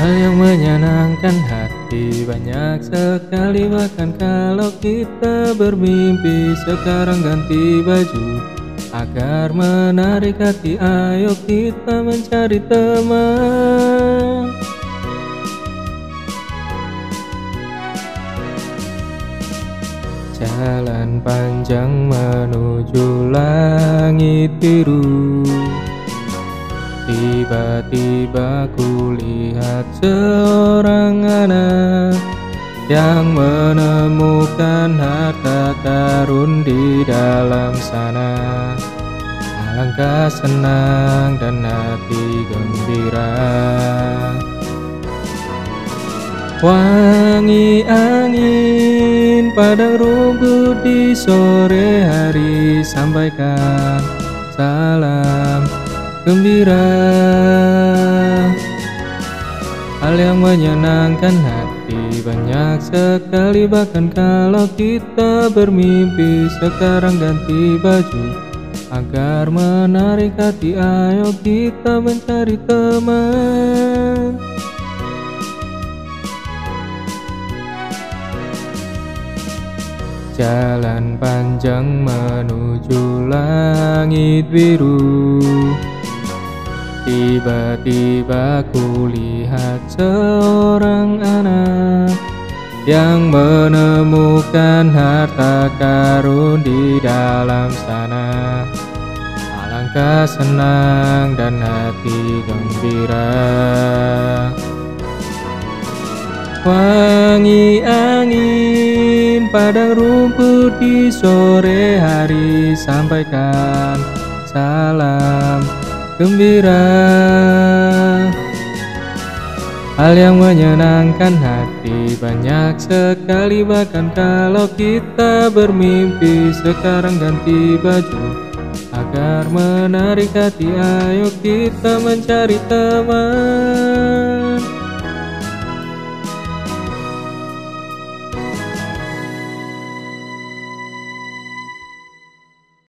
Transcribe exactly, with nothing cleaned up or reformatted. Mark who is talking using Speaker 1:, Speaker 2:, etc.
Speaker 1: Hal yang menyenangkan hati banyak sekali, bahkan kalau kita bermimpi. Sekarang ganti baju agar menarik hati, ayo kita mencari teman. Jalan panjang menuju langit biru. Tiba-tiba kulihat seorang anak yang menemukan harta karun di dalam sana. Alangkah senang dan hati gembira. Wangi angin padang rumput di sore hari, sampaikan salam gembira. Hal yang menyenangkan hati banyak sekali, bahkan kalau kita bermimpi. Sekarang ganti baju agar menarik hati, ayo kita mencari teman. Jalan panjang menuju langit biru. Tiba-tiba kulihat seorang anak yang menemukan harta karun di dalam sana. Alangkah senang dan hati gembira. Wangi angin padang rumput di sore hari, sampaikan salam gembira. Hal yang menyenangkan hati banyak sekali, bahkan kalau kita bermimpi. Sekarang ganti baju agar menarik hati, ayo kita mencari teman.